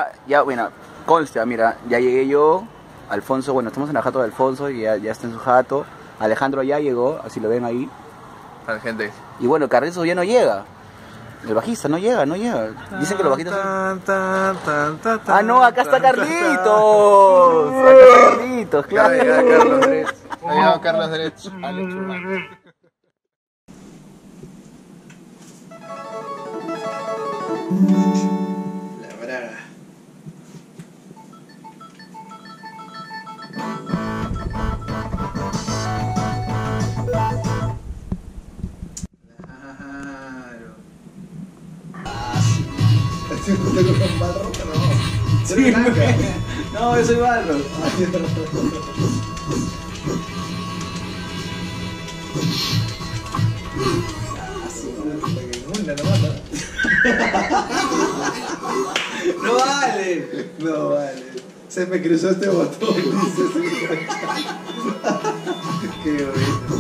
ya, bueno, consta, mira, ya llegué yo, Alfonso, bueno, estamos en la jato de Alfonso y ya está en su jato. Alejandro ya llegó, así lo ven ahí. Para la gente. Y bueno, Carrizo ya no llega. El bajista no llega. Dicen que los bajistas son... ¡Ah, no! ¡Acá está Carlitos! ¡Acá está Carlitos, claro! Ya llegó Carlos Dretz. Ha llegado Carlos Dretz. Alex Urbano. La braga. Claro. ¿Estás jugando con barro? No. Sí, no, yo soy barro. No vale. No vale. Se me cruzó este botón. Dice. Qué bonito.